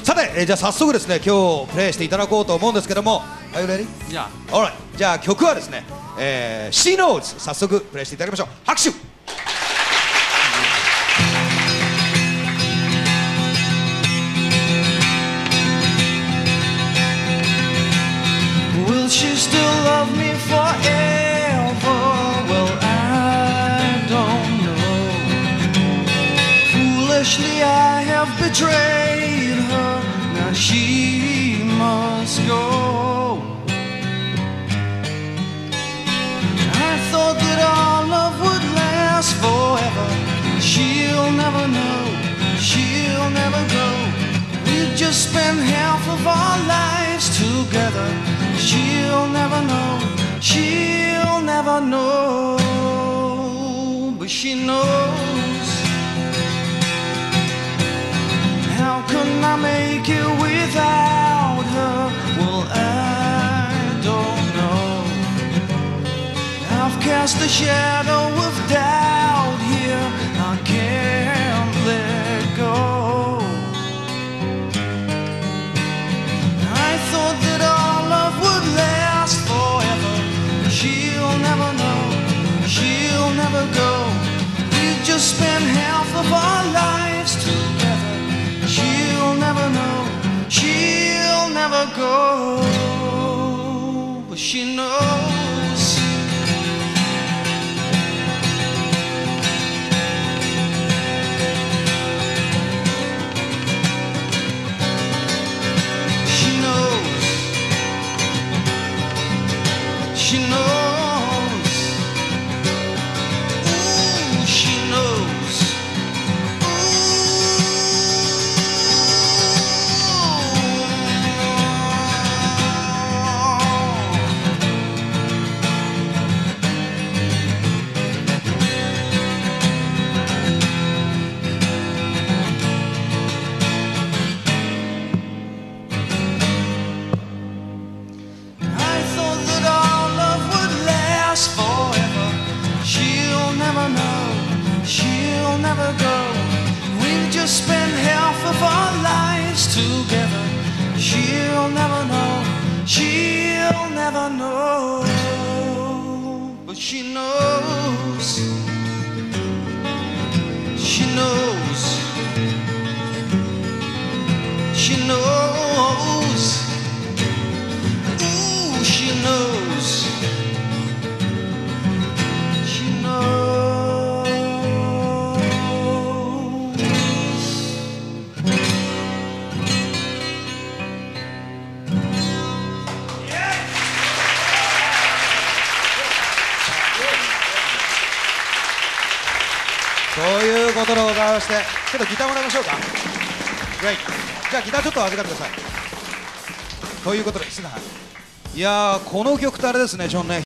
さて、じゃあ早速ですね、今日プレイしていただこうと思うんですけども、Are you ready? Yeah. Alright. じゃあ曲はですね、She Knows 早速プレイしていただきましょう。拍手。 Will she still love me forever? Well, I don't know. Foolishly I have betrayed her. Now she must go. I thought that our love would last forever. She'll never know, she'll never go. We just spent half of our lives together. She'll never know, she'll never know. But she knows. How can I make it without her? Well, I don't know. I've cast a shadow of doubt here. I can't let go. I thought that our love would last forever. She'll never know, she'll never go. We just spent half of our lives together. She'll never know, she'll never go. But she knows. She knows. She knows. Ooh, she knows. I thought that our love would last forever. She'll never know, she'll never go. We've just spent half of our lives together. She'll never know, she'll never know. But she knows. She knows. She knows. Ooh, she knows. She knows. ということでございまして、ちょっとギターもらいましょうか。Great。じゃあギターちょっと預かってください。ということで、いやー、この曲ってあれですね、ジョンね。